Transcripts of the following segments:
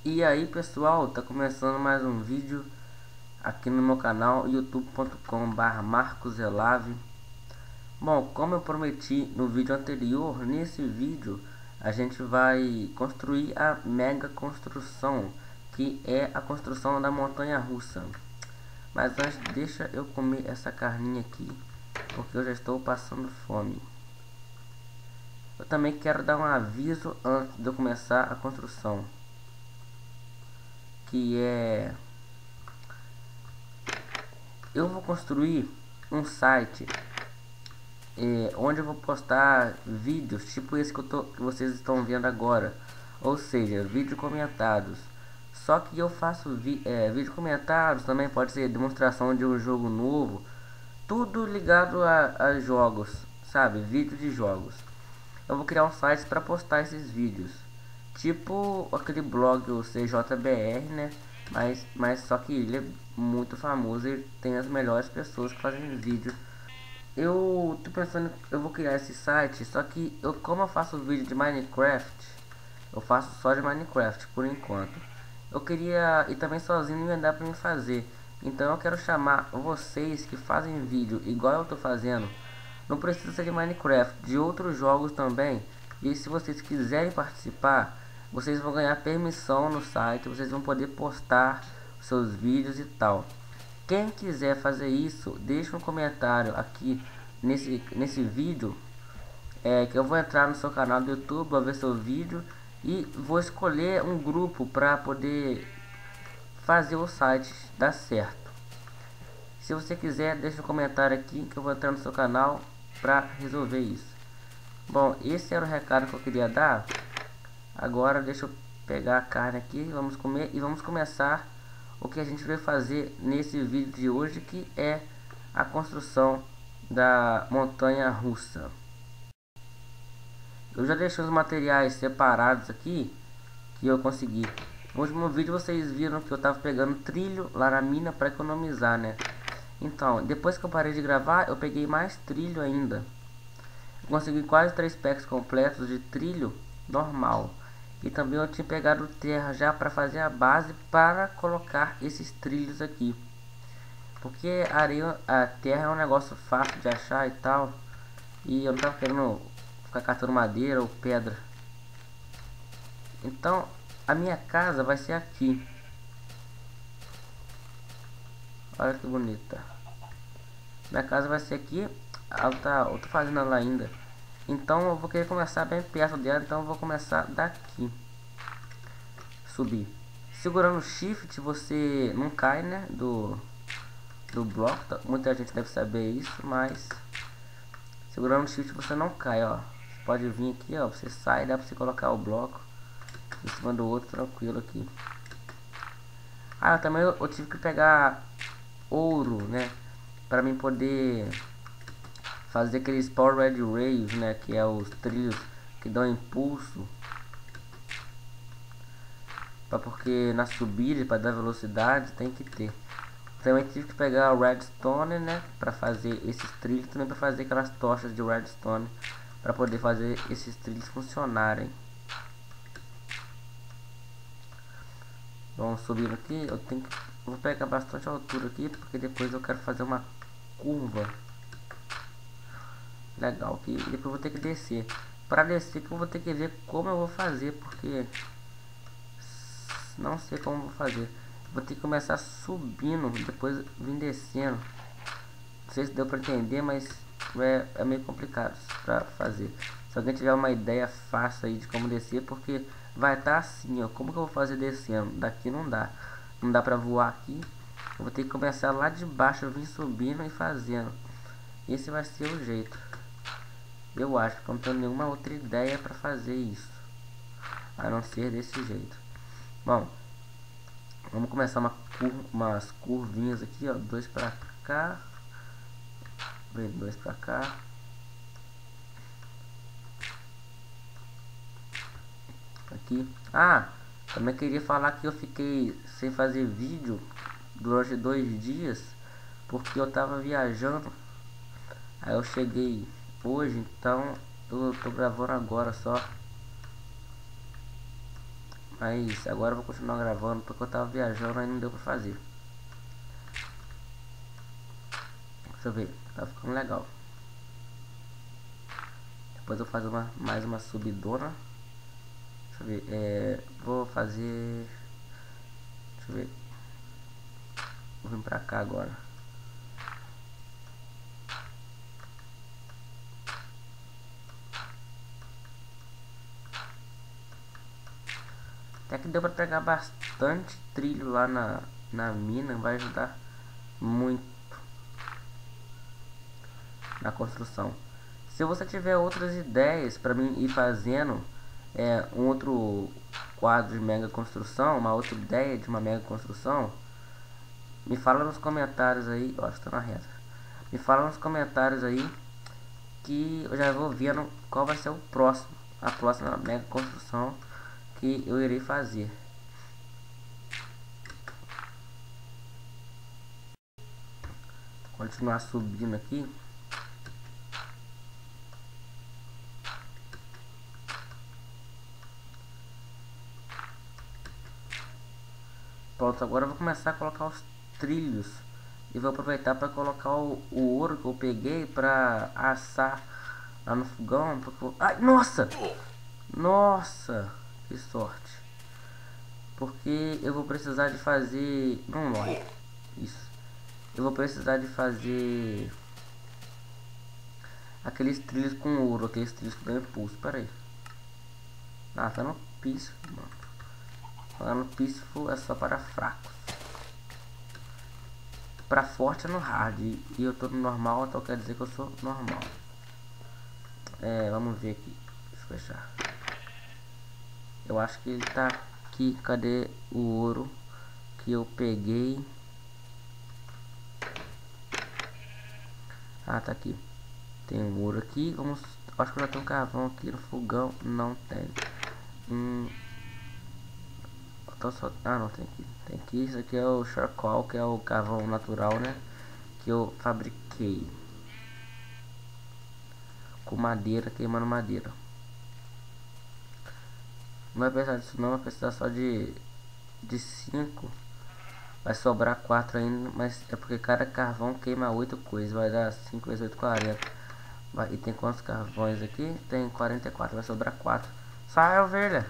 E aí pessoal, tá começando mais um vídeo aqui no meu canal youtube.com/marcoselave. Bom, como eu prometi no vídeo anterior, nesse vídeo a gente vai construir a mega construção, que é a construção da montanha russa. Mas antes, deixa eu comer essa carninha aqui, porque eu já estou passando fome. Eu também quero dar um aviso antes de eu começar a construção, que é: eu vou construir um site onde eu vou postar vídeos tipo esse que vocês estão vendo agora, ou seja, vídeo comentados. Só que eu faço vídeo comentados, também pode ser demonstração de um jogo novo, tudo ligado a jogos, sabe, vídeo de jogos. Eu vou criar um site para postar esses vídeos, tipo aquele blog, o CJBR, né? Mas só que ele é muito famoso e tem as melhores pessoas que fazem vídeo. Eu tô pensando, eu vou criar esse site, só que como eu faço vídeo de Minecraft, eu faço só de Minecraft por enquanto. Eu queria, e também sozinho não ia dar pra me fazer. Então eu quero chamar vocês que fazem vídeo igual eu tô fazendo. Não precisa ser de Minecraft, de outros jogos também. E se vocês quiserem participar, vocês vão ganhar permissão no site, vocês vão poder postar seus vídeos e tal. Quem quiser fazer isso, deixa um comentário aqui nesse vídeo, que eu vou entrar no seu canal do YouTube, vou ver seu vídeo e vou escolher um grupo para poder fazer o site dar certo. Se você quiser, deixa um comentário aqui que eu vou entrar no seu canal para resolver isso. Bom, esse era o recado que eu queria dar. Agora deixa eu pegar a carne aqui, vamos comer e vamos começar o que a gente vai fazer nesse vídeo de hoje, que é a construção da montanha russa. Eu já deixei os materiais separados aqui que eu consegui. No último vídeo vocês viram que eu tava pegando trilho lá na mina para economizar, né? Então, depois que eu parei de gravar, eu peguei mais trilho ainda. Eu consegui quase 3 packs completos de trilho normal. E também eu tinha pegado terra já para fazer a base para colocar esses trilhos aqui. Porque a terra é um negócio fácil de achar e tal. E eu não tava querendo ficar catando madeira ou pedra. Então a minha casa vai ser aqui. Olha que bonita. Minha casa vai ser aqui. Eu tô fazendo ela ainda. Então eu vou querer começar bem perto dela. Então eu vou começar daqui. Subir. Segurando o shift você não cai, né? Do bloco. Muita gente deve saber isso, mas segurando o shift você não cai, ó. Você pode vir aqui, ó. Você sai, dá pra você colocar o bloco em cima do outro tranquilo aqui. Ah, também eu tive que pegar ouro, né? Pra mim poder fazer aqueles Power Red Rails, né? Que é os trilhos que dão impulso. Porque na subida, para dar velocidade, tem que ter. Também tive que pegar o redstone, né, para fazer esses trilhos, também para fazer aquelas tochas de redstone para poder fazer esses trilhos funcionarem. Vamos subir aqui. Vou pegar bastante altura aqui, porque depois eu quero fazer uma curva legal aqui. E depois eu vou ter que descer. Para descer que eu vou ter que ver como eu vou fazer, porque não sei como eu vou fazer. Vou ter que começar subindo, depois vir descendo. Não sei se deu pra entender, mas é meio complicado pra fazer. Se alguém tiver uma ideia fácil aí de como descer, porque vai estar assim, ó. Como que eu vou fazer descendo? Daqui não dá. Não dá pra voar aqui. Eu vou ter que começar lá de baixo, eu vim subindo e fazendo. Esse vai ser o jeito. Eu acho que eu não tenho nenhuma outra ideia pra fazer isso, a não ser desse jeito. Bom, vamos começar umas curvinhas aqui, ó. 2 pra cá, 2 pra cá. Aqui. Ah, também queria falar que eu fiquei sem fazer vídeo durante 2 dias, porque eu tava viajando. Aí eu cheguei hoje, então eu tô gravando agora só. Mas agora eu vou continuar gravando porque eu tava viajando e não deu pra fazer. Deixa eu ver, tá ficando legal. Depois eu vou fazer mais uma subidona. Deixa eu ver, vou fazer... Deixa eu ver. Vou vir pra cá agora. Até que deu pra pegar bastante trilho lá na mina. Vai ajudar muito na construção. Se você tiver outras ideias para mim ir fazendo um outro quadro de mega construção, uma outra ideia de uma mega construção, me fala nos comentários aí. Ó, estou na reta. Me fala nos comentários aí que eu já vou vendo qual vai ser a próxima mega construção que eu irei fazer. Continuar subindo aqui. Pronto, agora eu vou começar a colocar os trilhos. E vou aproveitar para colocar o ouro que eu peguei para assar lá no fogão. Porque ai, nossa! Nossa! Que sorte! Porque eu vou precisar de fazer... Não morre. Isso. Eu vou precisar de fazer... aqueles trilhos com ouro. Aqueles trilhos que dão impulso. Pera aí. Ah, tá no piso, mano. Falando peaceful é só para fracos. Pra forte é no hard. E eu tô no normal, então quer dizer que eu sou normal. Vamos ver aqui. Deixa eu fechar. Eu acho que ele tá aqui. Cadê o ouro que eu peguei? Ah, tá aqui. Tem um ouro aqui. Vamos. Acho que já tem um carvão aqui no fogão. Não tem. Ah, não tem aqui. Tem aqui. Isso aqui é o charcoal, que é o carvão natural, né? Que eu fabriquei com madeira, queimando madeira. Não vai precisar disso não, vai precisar só de 5. Vai sobrar 4 ainda, mas é porque cada carvão queima 8 coisas. Vai dar 5 vezes 8, 40. E tem quantos carvões aqui? Tem 44, vai sobrar 4. Sai, ovelha!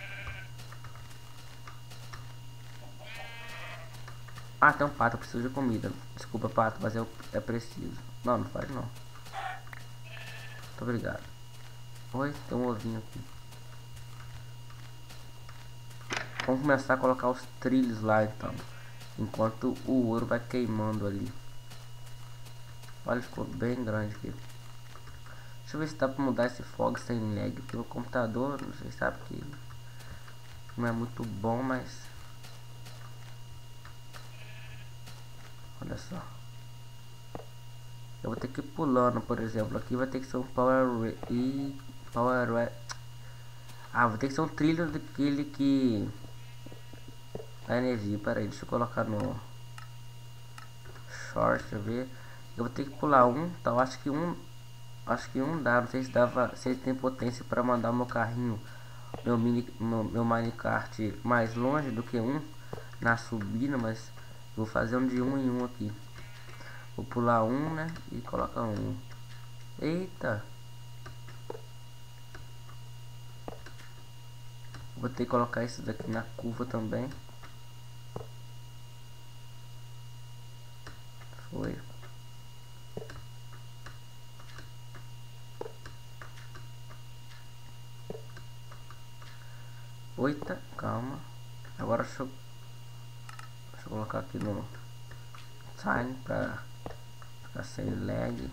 Ah, tem um pato, eu preciso de comida. Desculpa, pato, mas é preciso. Não, não faz não. Muito obrigado. Oi, tem um ovinho aqui. Vamos começar a colocar os trilhos lá então. Enquanto o ouro vai queimando ali. Olha, ficou bem grande aqui. Deixa eu ver se dá pra mudar esse fog sem lag. Porque o computador, vocês sabem que não é muito bom, mas... olha só. Eu vou ter que ir pulando, por exemplo. Aqui vai ter que ser um power... Ah, vai ter que ser um trilho daquele que... a energia. Pera aí, deixa eu colocar no... short, deixa eu ver. Eu vou ter que pular um, então acho que um dá, não sei se dava, se ele tem potência para mandar meu carrinho, meu minecart mais longe do que um na subida, mas vou fazer um de um em um aqui. Vou pular um, né, e colocar um. Eita! Vou ter que colocar isso daqui na curva também. Foi. Oita, calma. Agora deixa eu colocar aqui no time pra ficar sem lag.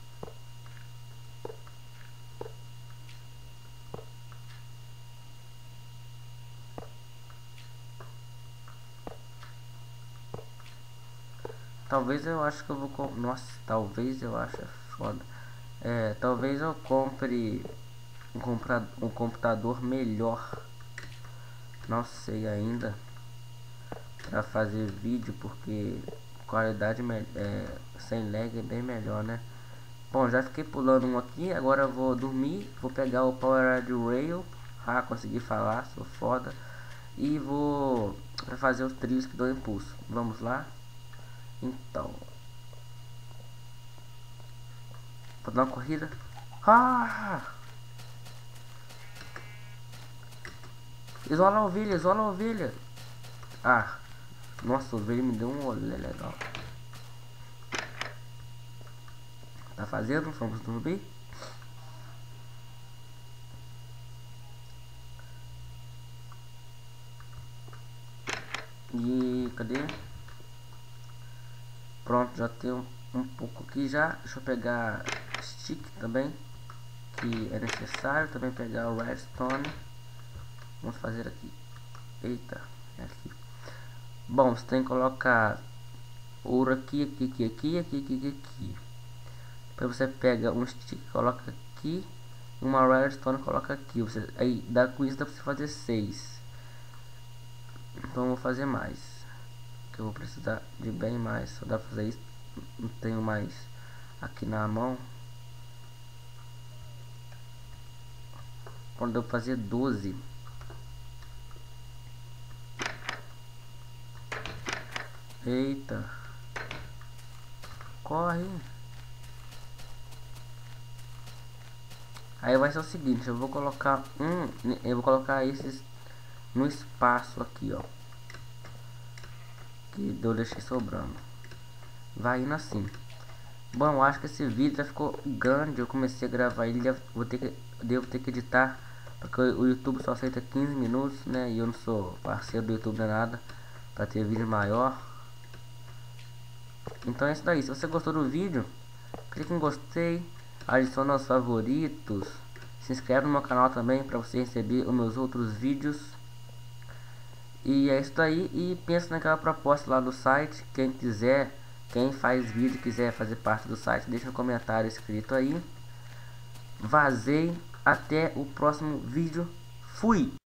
Talvez eu acho que eu vou nossa, talvez eu acho foda. Talvez eu compre um computador melhor. Não sei ainda para fazer vídeo, porque qualidade sem lag é bem melhor, né? Bom, já fiquei pulando um aqui, agora eu vou dormir, vou pegar o Power Rail. Ah, consegui falar, sou foda. e vou fazer os trilhos que dão impulso. Vamos lá. Então, vou dar uma corrida. Isola a ovelha, isola a ovelha. Nossa, a ovelha me deu um olé legal. Tá fazendo? Vamos dormir. E cadê? Pronto, já tem um pouco aqui já. Deixa eu pegar stick também, que é necessário. Também pegar o redstone. Vamos fazer aqui. Eita, é aqui. Bom, você tem que colocar ouro aqui. Depois você pega um stick, coloca aqui. Uma redstone, coloca aqui. Aí dá com isso, dá pra você fazer 6. Então eu vou fazer mais, que eu vou precisar de bem mais. Só dá pra fazer isso. Não tenho mais aqui na mão. Quando eu fazer 12. Eita, corre. Aí vai ser o seguinte, eu vou colocar esses no espaço aqui, ó, que eu deixei sobrando. Vai indo assim. Bom, eu acho que esse vídeo já ficou grande. Eu comecei a gravar ele, devo ter que editar, porque o YouTube só aceita 15 minutos, né? E eu não sou parceiro do YouTube nem nada para ter vídeo maior. Então é isso daí. Se você gostou do vídeo, clique em gostei, adicione aos favoritos, se inscreve no meu canal também para você receber os meus outros vídeos. E é isso daí. E pensa naquela proposta lá do site. Quem faz vídeo quiser fazer parte do site, deixa no comentário escrito aí. Vazei, até o próximo vídeo. Fui!